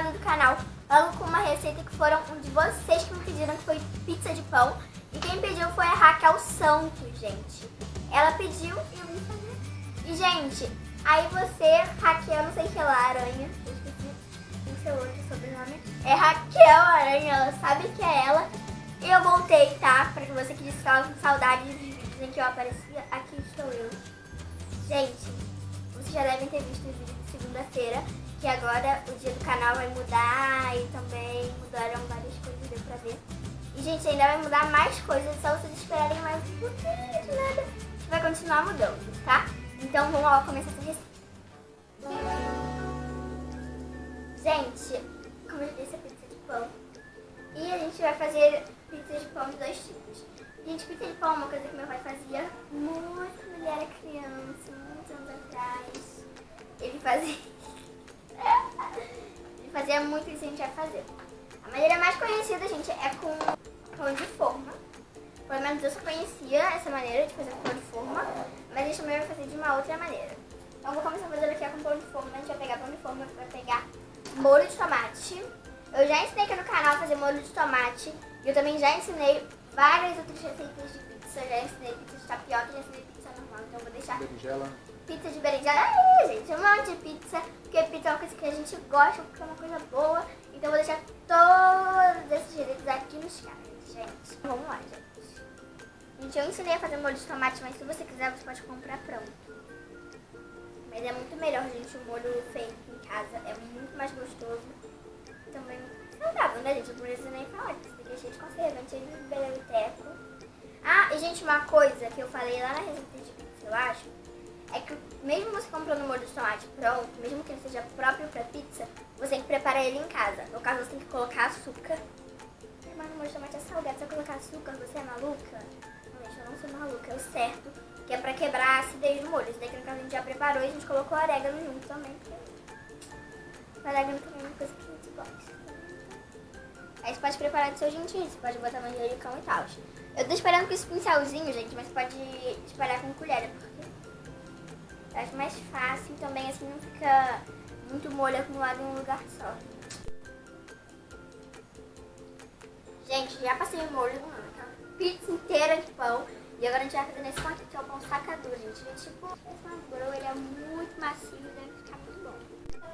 entrada do canal logo com uma receita que foram um de vocês que me pediram, que foi pizza de pão. E quem pediu foi a Raquel Santos, gente. Ela pediu e eu vim fazer. E, gente, aí você, Raquel, não sei que lá, Aranha, eu esqueci o seu outro sobrenome. É Raquel Aranha, ela sabe que é ela. E eu voltei, tá? Pra você que disse que estava com saudade dos vídeos em que eu aparecia, aqui estou eu. Gente, vocês já devem ter visto o vídeo de segunda-feira, que agora o dia do canal vai mudar e também mudaram várias coisas, deu pra ver. E, gente, ainda vai mudar mais coisas, só vocês esperarem mais um pouquinho de nada, que vai continuar mudando, tá? Então vamos lá começar essa receita. Gente, como eu disse, é pizza de pão. E a gente vai fazer pizza de pão de dois tipos. Gente, pizza de pão é uma coisa que meu pai fazia muito quando ele era criança, muitos anos atrás. Ele fazia muito isso, a gente vai fazer. A maneira mais conhecida, gente, é com pão de forma. Pelo menos eu só conhecia essa maneira de fazer com pão de forma, mas a gente também vai fazer de uma outra maneira. Então vou começar fazendo aqui com pão de forma. A gente vai pegar pão de forma, vai pegar molho de tomate. Eu já ensinei aqui no canal a fazer molho de tomate. E eu também já ensinei várias outras receitas de pizza. Eu já ensinei pizza de tapioca, já ensinei pizza normal. Então eu vou deixar berinjela. Pizza de berinjela. Aí, gente, um monte de pizza. Porque pizza é uma coisa que a gente gosta, porque é uma coisa boa. Então eu vou deixar todos esses receitas aqui nos cards, gente. Vamos lá, gente. Gente, eu ensinei a fazer molho de tomate, mas se você quiser, você pode comprar pronto. Mas é muito melhor, gente, o molho feito em casa. É muito mais gostoso. Também saudável, né, gente? Eu não preciso nem falar, porque você cheio de conservante, cheio de biblioteco. Ah, e, gente, uma coisa que eu falei lá na receita de pizza, eu acho, é que mesmo você comprando molho de tomate pronto, mesmo que ele seja próprio pra pizza, você tem que preparar ele em casa. No caso, você tem que colocar açúcar. Mas o molho de tomate é salgado, se eu colocar açúcar, você é maluca? Não, gente, eu não sou maluca, é o certo, que é pra quebrar a acidez do molho. Isso daí que no caso a gente já preparou e a gente colocou orégano junto também, porque o orégano também é uma coisa que a gente gosta. Aí você pode preparar do seu jeitinho, você pode botar manjericão e tal. Eu tô esperando com esse pincelzinho, gente, mas pode espalhar com colher, porque eu acho mais fácil também, assim não fica muito molho acumulado em um lugar só. Gente, já passei o molho numa pizza inteira de pão. E agora a gente vai fazer nesse pão aqui, que é o pão sacador, gente. Ele, tipo, esse pão ele é muito macio e deve ficar muito bom.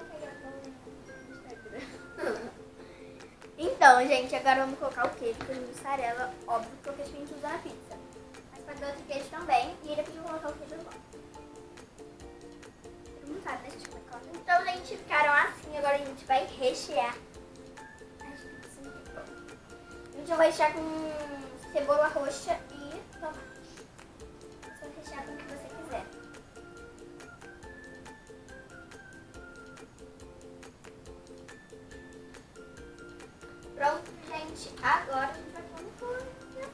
Então, gente, agora vamos colocar o queijo, queijo mussarela, óbvio, que é o queijo que a gente usa na pizza. Mas pode dar outro queijo também, e ele pediu colocar o queijo igual. Todo mundo sabe, né, gente? Então, gente, ficaram assim, agora a gente vai rechear as pizzas de pão. A gente vai rechear com cebola roxa e tomate. Você vai rechear com o que você quiser. Pronto, gente. Agora a gente vai pôr no forno.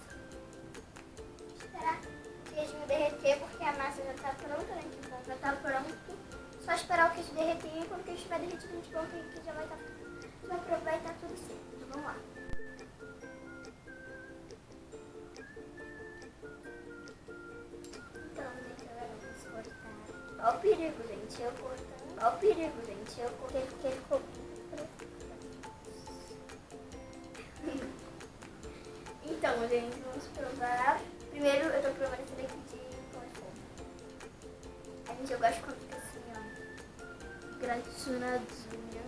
Esperar o queijinho derreter, porque a massa já tá pronta, né? O pão já tá pronto. Só esperar o queijo derreter e quando o queijo estiver derretido, a gente coloca aí que já vai estar tudo certo. Então, vamos lá. Então, gente, agora vamos cortar. Ó o perigo, gente. Eu cortando. Ó o perigo, gente. Eu cortei porque ele ficou muito preto. Então, gente, vamos provar. Primeiro, eu tô provando esse daqui de pão de forma. Gente, eu gosto quando fica assim, ó, gratinadinha.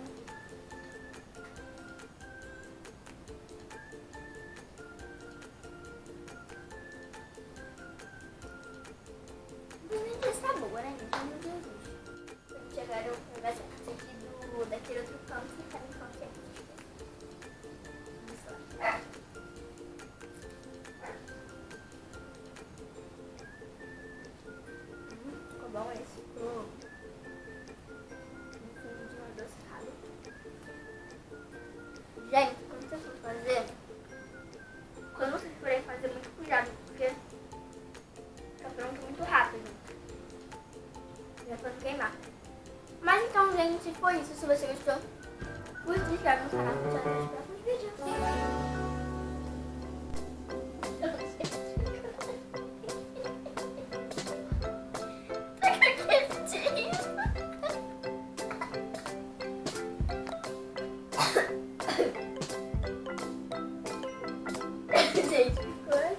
Não nem tem sabor, né, gente? Meu Deus. Gente, agora eu vou pegar essa pizza aqui daquele outro pão que tá no pão que é aqui. Ficou bom esse? Ficou um fundinho adocicado. Gente, quando vocês for fazer, quando vocês forem fazer, muito cuidado, porque fica pronto muito rápido. Já pode queimar. Mas então, gente, foi isso. Se você gostou, curte, se inscreve no canal, e até os próximos vídeos. Gente, ficou